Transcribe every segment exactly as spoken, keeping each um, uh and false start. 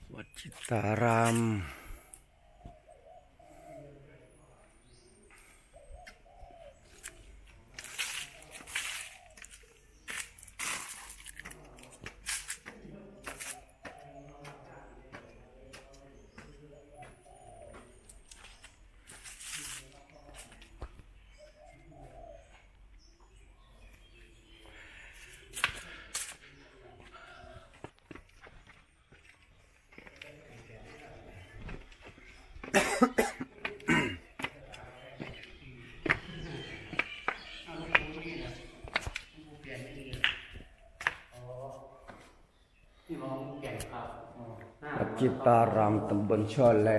วัดจิตารามวัดจิตารามตำบลช่อแล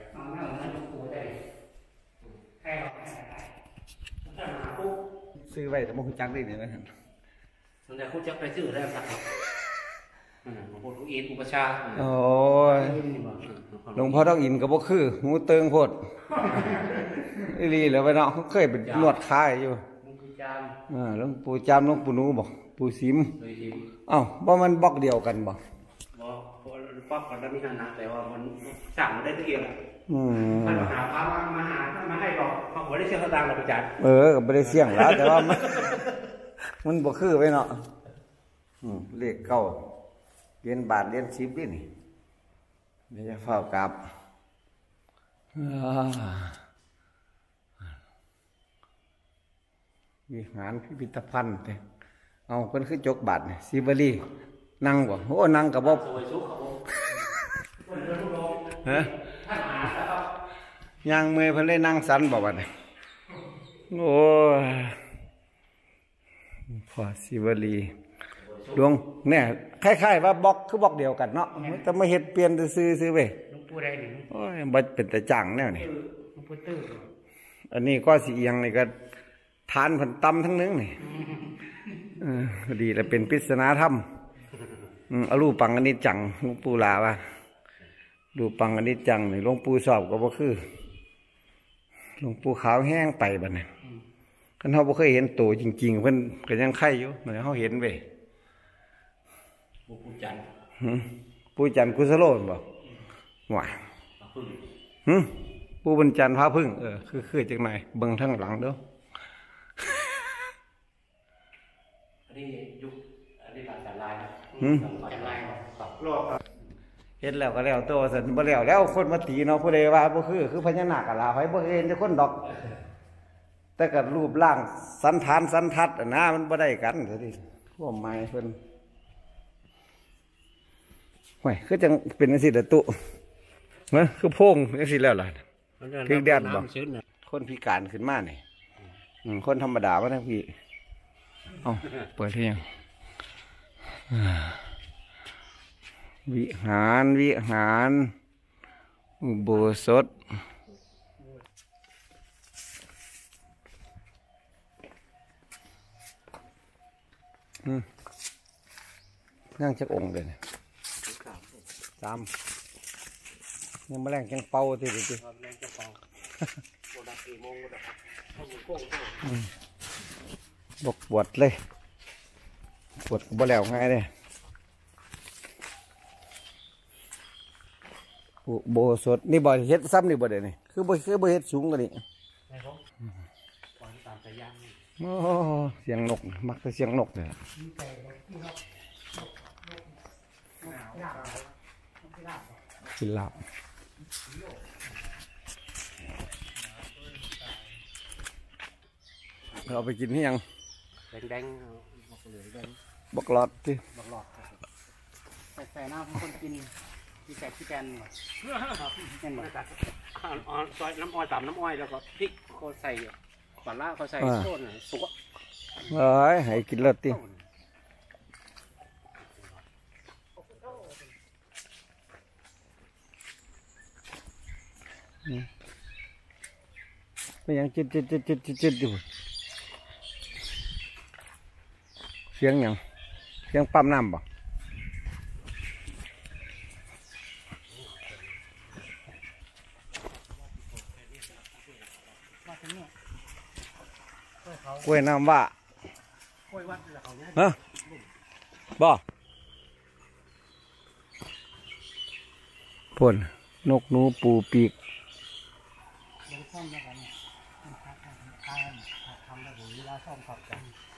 ซื้อไว้แต่ไม่คุ้นจักได้เนี่ยนะสนใจคุ้นจักไปซื้อได้สักครับหลวงพ่อทุกอินอุปชาโอ้ยหลวงพ่อต้องอินกับพวกคือหูเติงโพดอีรีแล้วไปเนาะเขาเคยเป็นนวดคายอยู่หลวงปู่จามอ่าหลวงปู่จามหลวงปู่นูบอกปู่ซิมเอ้าบ่มันบล็อกเดียวกันบ่บ่ป๊อกกันแล้วมีขนาดแต่ว่ามันสั่งได้ตัวเองอืมท่านหาพระมาหามาให้บอกเขาบ่ได้เชื่อเขาตามหรอกอาจารย์เออก็บ่ได้เสี่ยงแล้วแต่ว่ามันมันบ่คือไปเนาะอืมเลขเก้าเรียนบาทเรียนสิบนี่นี่เดี๋ยวจะเฝ้ากลับวิหารพิพิธภัณฑ์เอาเพิ่นคือจกบาทนี่ซิบรีนั่งบ่โอ้นั่งกับบ่ฮะย่างเมื่อยเพิ่นเลยนั่งสันบ่บัดนี้โอ้ยพอซิบรีดวงเนี่ยคล้ายๆว่าบล็อกคือบล็อกเดียวกันเนาะแต่มาเฮ็ดเปลี่ยนซื้อซื้อเว้ยหลวงปู่ได้หนึ่งโอ้ยบ่เป็นแต่จังแนวนี่หลวงปู่ตื้ออันนี้ก็สิเอียงนี่ก็ทานเพิ่นตำทั้งนึงนี่เออดีแล้วเป็นปริศนาธรรมอืมอรูปังอนิจจังหลวงปู่ลาว่ารูปังอนิจจังนี่หลวงปู่สอบก็บ่คือหลวงปู่ขาวแห้งไปบัดนี้คันเฮาบ่เคยเห็นโตจริงๆเพิ่นก็ยังไข่อยู่เหมือนเฮาเห็นเว้ยปู่จันทร์ปู่จันทร์กุศโลบ่ว่าหึปู่บรรจันทร์พระพึ่งเออคือคือจังไหนเบิ่งทางหลังเด้ออันนี้ยุคอันนี้การจัดลายหึจัดลายครับรอเฮ็ดแล้วก็แล้วโตซั่นบ่แล้วแล้วคนมาตีเนาะผู้ใดว่าบ่คือคือพญานาคอะล่ะไผบ่เห็นแต่คนดอกแต่ก็รูปร่างสันฐานสันทัดนะมันบ่ได้กันซะดิความหมายเพิ่นห่วยคือจังเป็นจังซี่เด้อตุเนาะคือโพงจังซี่แล้วล่ะถึงแดดบ่คนพิการขึ้นมานี่อืมคนธรรมดาบ่ทั้งพี่เอ้าเปิดเที่ยงวิหารวิหารอุโบสถอืมนั่งจักองค์เลยเนี่ยสามยังมาแรงจังเป่าทีเดียวทีแรงจังเป่าโบราณกี่โมงก็ได้เข้าโค้งบกปวดเลยปวดบ่แล้วง่ายเลยโบสถนี่บ่เฮ็ดซ้ำนี่บ่ได้นี่คือบ่คือบ่เฮ็ดสูงกว่านี้โอ้เสียงนกมักจะเสียงนกเลยกินลาบเราไปกินที่ยังแดงๆบอกเหลือแดงบอกหลอดที่บอกหลอดใส่ใส่น้ำให้คนกินที่ใส่ที่แกนเห็นไหมอ๋อซอยน้ำอ้อยตำน้ำอ้อยแล้วก็พริกเขาใส่ปลาล่าเขาใส่โซนสุกเอ้ยให้กินเลิศติไม่ยังจิตจิตจิตจิตจิตอยู่เสียงยังเสียงปั๊มน้ำบ่กล้วยน้ำว่ากล้วยวัดฮะบ่พ่นนกหนูปูปีกเดี๋ยวซ่อมแล้วกันเนี่ยมันทำทำทำทำแล้วเวลาซ่อมขับกัน